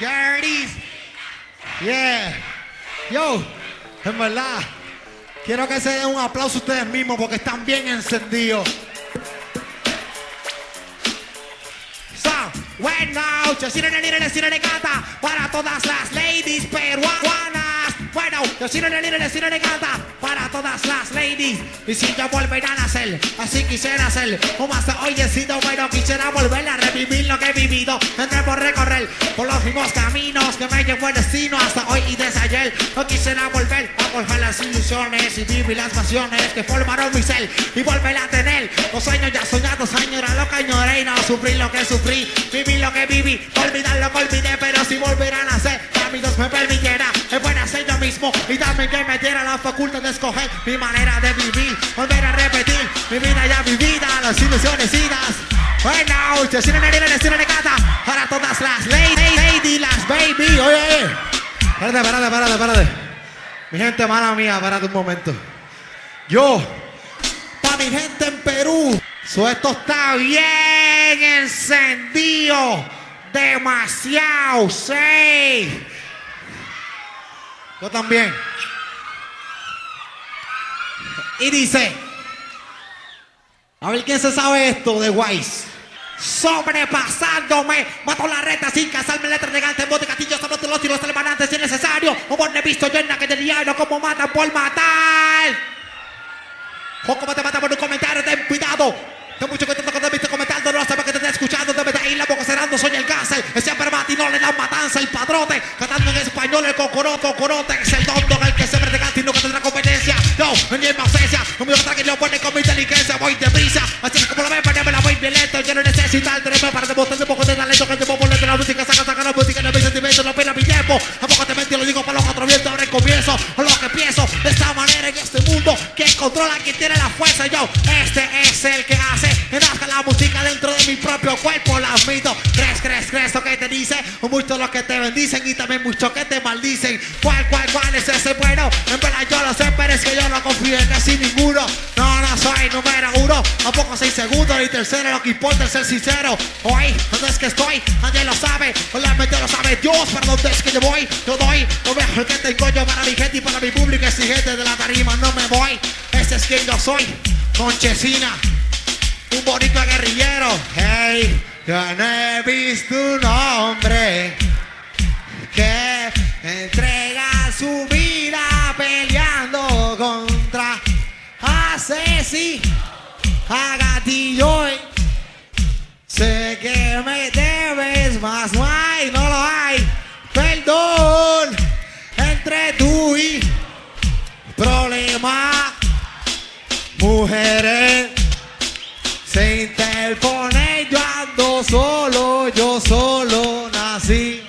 There it is. Yeah. Yo, en verdad, quiero que se den un aplauso ustedes mismos porque están bien encendidos. Bueno, yo soy el canta para todas las ladies peruanas. Bueno, yo soy el canta para todas las ladies. Y si yo volverán a ser, así quisiera ser. Como hasta hoy he sido bueno, quisiera volver a revivir lo que he vivido. Tendré por recorrer por los mismos caminos que me llevó el destino hasta hoy y desde ayer. No quisiera volver a forjar las ilusiones y vivir las pasiones que formaron mi ser. Y volver a tener los sueños ya soñados, añorar lo que añoré y no sufrir lo que sufrí. Vivir lo que viví, olvidar lo que olvidé, pero si volverán a ser, que a mí Dios me permitiera, es buena ser yo mismo y también que me diera la facultad de escoger mi manera de vivir, volver a repetir mi vida ya vivida, las ilusiones idas. Bueno, yo soy el cata para todas las lady, las baby. Oye, espérate. Mi gente, mala mía, espérate un momento. Yo, para mi gente en Perú, esto está bien encendido, demasiado, sí. Yo también. Y dice, a ver quién se sabe esto de Wise. Sobrepasándome, mato la reta sin casarme, letra elegante, bote castillo, sabrote los tiros albanantes si es necesario. Humor he visto llena que de diario como matan por matar. O como te mata por un comentario, ten cuidado. Tengo mucho contento cuando te viste comentando, no sabes que te está escuchando, debe de ir la boca cerrando, soy el cáncer. Siempre mata y no le dan matanza, el padrote. Cantando en español, el cocorote, es el tonto en el que se me regala y nunca tendrá competencia. Yo, en mi ausencia, no me voy a tranquilo, pone con mi inteligencia, voy deprisa. Así como lo ven, me la voy bien lento, yo no necesito alterarme para demostrar un poco de talento que llevo por dentro de la música, saca la música, no mis sentimientos, no pena mi tiempo. Tampoco te mentí, lo digo para los otros vientos, ahora comienzo a lo que pienso, de esta manera en este mundo, quien controla, quien tiene la fuerza, yo, este es el que hace que nazca la música dentro de mi propio cuerpo, la admito. Crees lo que te dice, mucho lo que te bendicen y también mucho que te maldicen. ¿Cuál es ese bueno? En verdad yo lo sé, pero es que yo no confío en casi ninguno. No soy número uno, tampoco soy segundo ni tercero, lo que importa es ser sincero. Hoy, ¿dónde es que estoy? Nadie lo sabe, solamente lo sabe Dios, para dónde es que yo voy. Yo doy lo mejor que tengo yo para mi gente y para mi público exigente de la tarima, no me voy. Ese es quien yo soy, Conchesina. Un bonito guerrillero, hey, yo no he visto un hombre que entrega su vida peleando contra asesinos a gatillo. Sé que me debes, más no lo hay, perdón entre tú y problema, mujeres. Se interpone, yo ando solo, yo solo nací.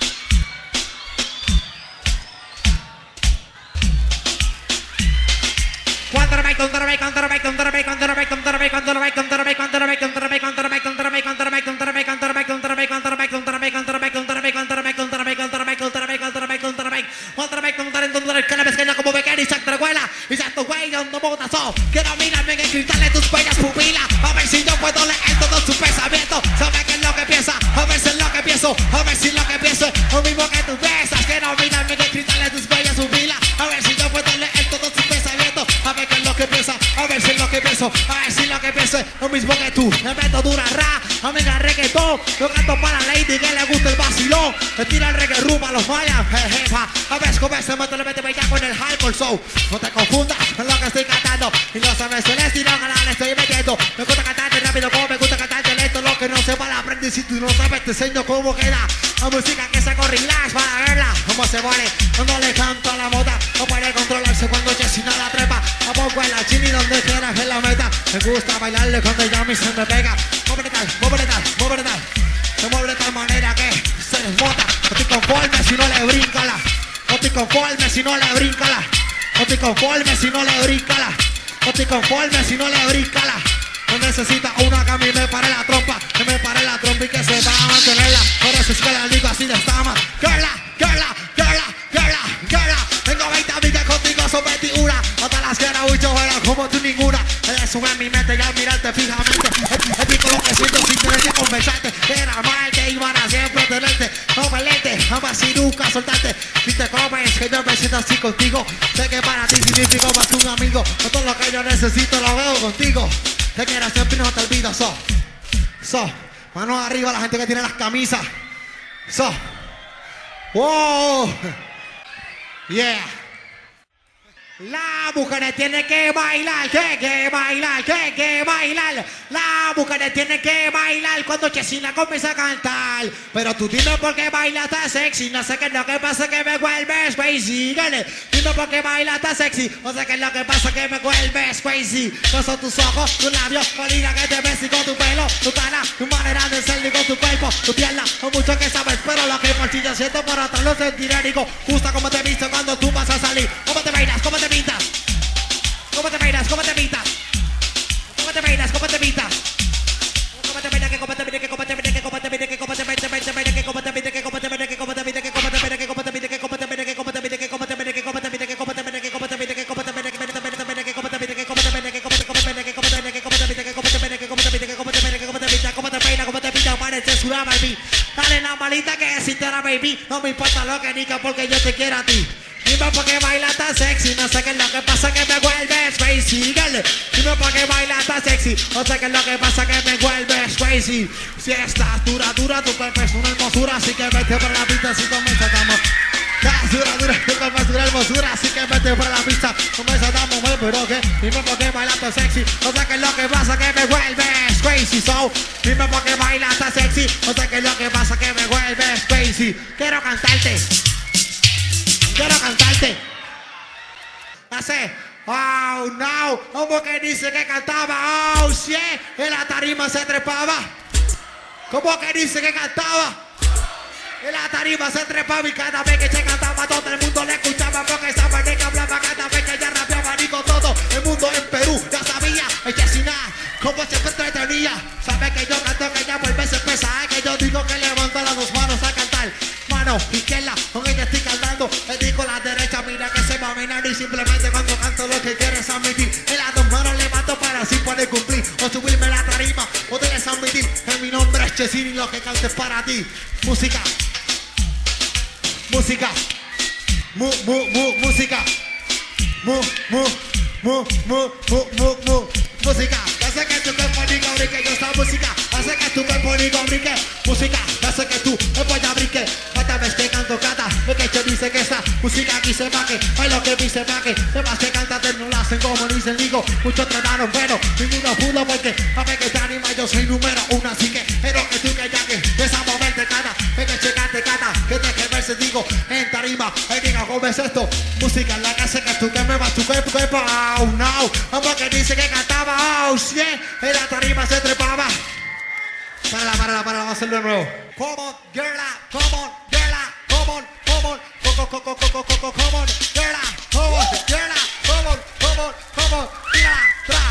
Como becario y se entreguela y se tu güey no botazo. Quiero mirarme en el cristal de tus bellas pupilas, a ver si yo puedo leer todo su pensamiento. Sabe qué es lo que piensa, a ver si es lo que pienso, a ver si lo que pienso es lo mismo que tú piensas. Quiero mirarme en el cristal de tus bellas pupilas, a ver si yo puedo leer todo su pensamiento. A ver qué es lo que piensa, a ver si es lo que pienso, a ver si lo que pienso es lo mismo que tú. Me meto dura ra, amiga reggaetón, yo canto para la lady que le gusta el vacilón. Me tira el reggae rumba a los mayas, jejeja. A ver cómo se me mete bellaco en el hardcore show. No te confundas con lo que estoy cantando y no sabes el estilo que le estoy metiendo. Me gusta cantarte rápido como me gusta cantarte lento. Lo que no sepa la aprende, si tú no sabes te enseño cómo queda la música que se corre relax para verla cómo se pone cuando le canto a la mota. No puede controlarse cuando Jessina la trepa. A poco en la chini donde quieras en la meta. Me gusta bailarle cuando ya me se me pega. Móvete tal. Se mueve de tal manera que se desbota. No estoy conforme si no le bríncala. No estoy conforme si no le bríncala. No estoy conforme si no le bríncala. No estoy conforme si no le bríncala. No necesita una que a mí me pare la trompa, que me pare la trompa y que se va a mantenerla. Por eso es que le digo así de esta man. Girla. Tengo 20 amigas contigo, son 21. Hasta las quiero mucho, pero como tú ninguna. Eso en mi mente y al mirarte fijamente. Es pico lo que siento sin tener que conversarte. Era mal que iban a siempre tenerte. No me lente, así nunca soltarte. Si te comes, que yo me siento así contigo. Sé que para ti significa más que un amigo. No todo lo que yo necesito lo veo contigo. Te quiero siempre y no te olvido. Manos arriba la gente que tiene las camisas. Wow. Yeah. La mujer tiene que bailar, que bailar, que bailar. La mujer tiene que bailar cuando Chesina comienza a cantar. Pero tú dime por qué bailas tan sexy. No sé qué es lo que pasa que me vuelves crazy. Dale, dime por qué bailas tan sexy. No sé qué es lo que pasa que me vuelves crazy. No son tus ojos, tus labios, colina que te ves y con tu pelo, tu cara, tu manera de ser y con tu cuerpo, tu pierna. No mucho que sabes, pero lo que por ti yo siento por atrás lo sentiré rico. Justo como te he visto cuando tú vas a salir. ¿Cómo te bailas? ¿Cómo te pintas? ¿Cómo te bailas? ¿Cómo te pintas? ¿Cómo te bailas? ¿Cómo te pintas? ¿Cómo te bailas? ¿Cómo te bailas? ¿Cómo te bailas? ¿Cómo te bailas? ¿Cómo te bailas? ¿Cómo te bailas? ¿Cómo te bailas? ¿Cómo te bailas? ¿Cómo te bailas? ¿Cómo te bailas? ¿Cómo te bailas? ¿Cómo te bailas? ¿Cómo te bailas? ¿Cómo te bailas? ¿Cómo te bailas? ¿Cómo te bailas? ¿Cómo te bailas? ¿Cómo te bailas? Dale la malita que es sincera, baby. No me importa lo que diga porque yo te quiero a ti. Dime por qué bailas tan sexy. No sé qué es lo que pasa que me vuelves crazy. Dime por qué bailas tan sexy. No sé qué es lo que pasa que me vuelves crazy. Si estás dura, tu cuerpo es una hermosura. Así que vete por la pista si comenzamos. Estás dura, tu cuerpo es una hermosura. Así que vete por la pista. Comenzamos, pero que dime por qué bailas tan sexy. No sé qué es lo que pasa que me vuelves crazy. So, dime por qué bailas tan sexy. No sé qué es lo que pasa que me vuelves crazy. Quiero cantarte. Hace, oh no, ¿cómo que dice que cantaba? Oh shit, en la tarima se trepaba. ¿Cómo que dice que cantaba? En la tarima se trepaba y cada vez que se cantaba todo el mundo le escuchaba porque sabía de que hablaba cada vez que ella rapeaba. Digo todo el mundo en Perú ya sabía, Chesina, como se entretenía. Sabe que yo canto, que ella vuelve se pesa, que yo digo que levanta las dos manos a cantar. Mano izquierda, con ella estoy cantando. Le digo la derecha, mira que se va a mirar. Y simplemente cuando canto lo que quieres admitir. En las dos manos levanto para así poder cumplir. O subirme la tarima, o debes admitir que mi nombre es Chesina y lo que canto es para ti. Música. Música. Música. Música. Hace que tu cuerpo diga brinque. Yo esta música hace que tu cuerpo diga brinque. Música hace que tú me puedas brinque. Cada vez que canto cata, ve que yo dice que esta música aquí se va que hay lo que dice va que temas que cantantes no lo hacen como dicen digo. Muchos trataron pero ninguno pudo porque a ver que te anima yo soy número uno. Así que pero que tú que ya que ves a moverte cata, ve que checate cata, que te que verse digo en tarima. Ay diga cómo es esto, música en la que hace que tú que me vas tu cuerpo. Oh no, como que dice que cantaba, oh shit, en la tarima se trepaba. Para, vamos a hacerlo de nuevo. Come on, girla, come on, girla, come on, come on, come on, girla, come on, girla, come on, come on, tírala,